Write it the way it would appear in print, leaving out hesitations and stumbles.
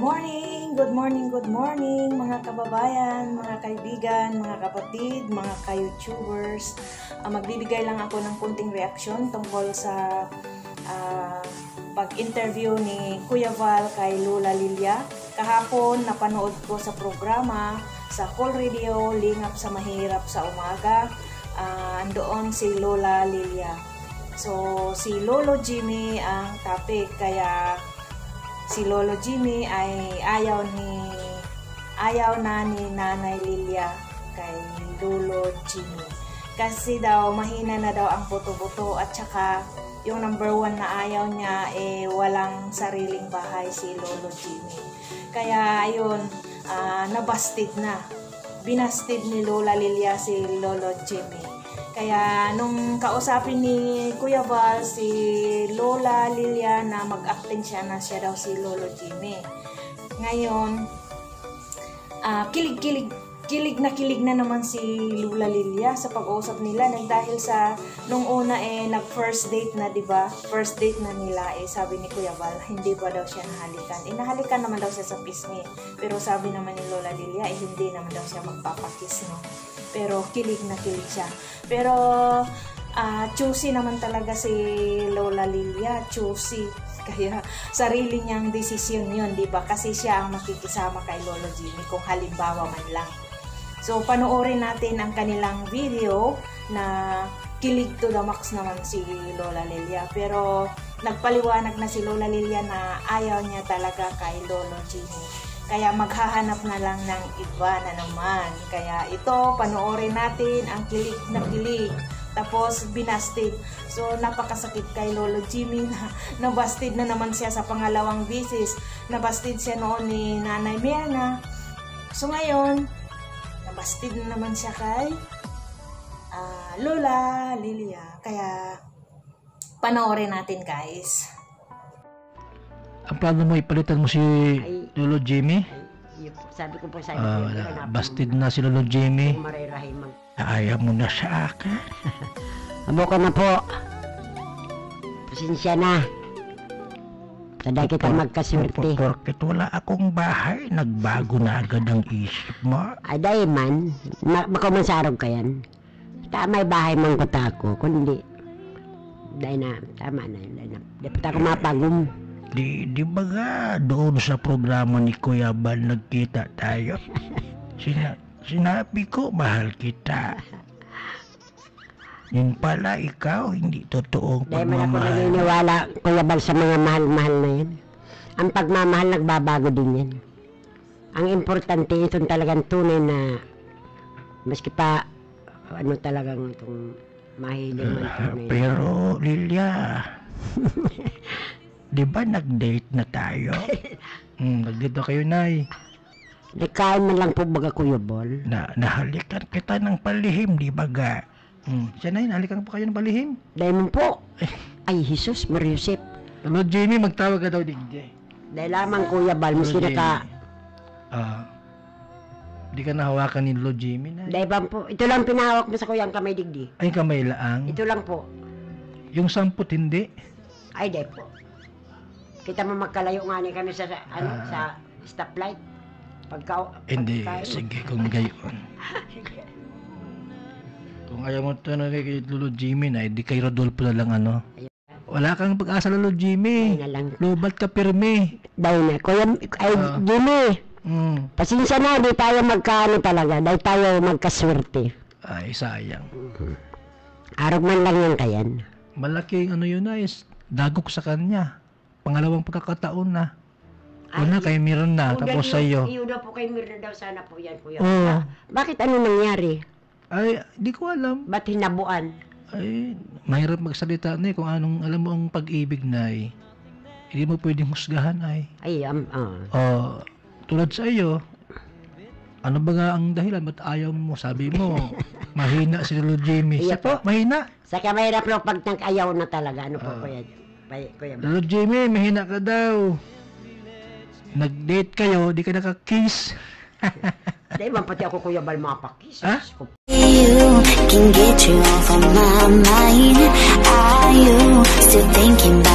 Good morning mga kababayan, mga kaibigan, mga kapatid, mga ka-YouTubers. Magbibigay lang ako ng kunting reaksyon tungkol sa pag-interview ni Kuya Val kay Lola Lilia. Kahapon napanood ko sa programa sa Call Radio, Lingap sa Mahirap sa Umaga. Andoon si Lola Lilia. So si Lolo Jimmy ang topic, kaya si Lolo Jimmy ay ayaw na ni Nanay Lilia kay Lolo Jimmy. Kasi daw mahina na daw ang buto-buto, at saka yung number 1 na ayaw niya walang sariling bahay si Lolo Jimmy. Kaya ayun, nabasted na. Binasted ni Lola Lilia si Lolo Jimmy. Kaya nung kausapin ni Kuya Val si Lola Lilia na mag-acting siya na siya daw si Lolo Jimmy. Ngayon, kilig na naman si Lola Lilia sa pag-uusap nila, dahil sa nung una nag-first date na, 'di ba? First date na nila, sabi ni Kuya Val, hindi ba daw siya nahalikan? Nahalikan naman daw siya sa pisngi. Pero sabi naman ni Lola Lilia, hindi naman daw siya magpapakiss, no? Pero kilig siya. Pero choosy naman talaga si Lola Lilia, choosy. Kaya sarili niyang desisyon 'yun, 'di ba? Kasi siya ang makikisama kay Lolo Jimmy kung halimbawa man lang. So panoorin natin ang kanilang video na kilig to the max naman si Lola Lilia. Pero nagpaliwanag na si Lola Lilia na ayaw niya talaga kay Lolo Jimmy. Kaya maghahanap na lang ng iba na naman. Kaya ito, panoorin natin ang kilig na kilig. Tapos binasted. So napakasakit kay Lolo Jimmy na nabasted na naman siya sa pangalawang bisis. Nabasted siya noon ni Nanay Mirna. So ngayon, nabasted na naman siya kay Lola Lilia. Kaya panoorin natin, guys. Ang plano mo, ipalitan mo si Lolo Jimmy? Sabi ko po sa Bastid na si Lolo Jimmy. Ayaw mo na sa akin. Abo ko na po. Pasensya na. Sada kita magkaswerte. Porket wala akong bahay, nagbago na agad ang isip mo. Ay, dahil man, makumansarog ka yan. May bahay man ko tako, kundi dahil na, tama na, dapat ako mapagum. Di ba nga doon sa programa ni Kuya Val nagkita tayo? Sinabi ko mahal kita. Yun pala ikaw, hindi totoong pagmamahal. Dahil man ako naniniwala, Kuya Val, sa mga mahal-mahal na yan. Ang pagmamahal nagbabago din yan. Ang importante, itong talagang tunay na maski pa talagang itong mahiling man tunay. Pero Lilia, di ba nag-date na tayo? Nag-date na kayo, Nay. Nagkain man lang po baga, Kuya Val. Nahalikan kita ng palihim, di ba ga? Siya, Nay, nahalikan po kayo ng palihim? Dahil mo po. Ay, Jesus, Mariusip. Lolo Jimmy, magtawag ka daw, digdi. Dahil lamang, Kuya Val, miski naka... Di ka nahawakan ni Lolo Jimmy, Nay. Dahil ba po, ito lang pinahawak mo sa kuyang kamay, digdi. Ay, kamay laang? Ito lang po. Yung 10 hindi? Ay, dahil po. Kita mo magkalayo nga ni kami sa sa stoplight. Hindi, sige kung gayon. Kung ayaw mo ito na kay Lolo Jimmy na, di kay Rodolfo na lang Wala kang pag-asa, Lolo Jimmy. Lubat ka pirmi. Dahil na, Kuya, Jimmy. Pasensya na, di tayo talaga. Dahil tayo magkaswerte. Ay, sayang. Arog man lang yan kayan. Malaking yun na, dagok sa kanya. Pangalawang pagkakataon na. Una kay Mirna na, tapos sa'yo. Iuna po kay Mirna daw sana po yan, Kuya. Bakit ano nangyari? Ay, di ko alam. Ba't hinabuan? Ay, mahirap magsalita na kung anong alam mo ang pag-ibig na hindi mo pwedeng husgahan ay. Tulad sa iyo, ano ba nga ang dahilan? Ba't ayaw mo? Sabi mo, mahina si Lolo Jimmy. Siya po, mahina. Saka mahirap no pag nag-ayaw na talaga. Ano po, Kuya? Lolo Jimmy, mahina ka daw. Nag-date kayo, di ka nakakiss. Dahil man pati ako, Kuya Val, makapakis. You can get you off of my mind. Are you still thinking about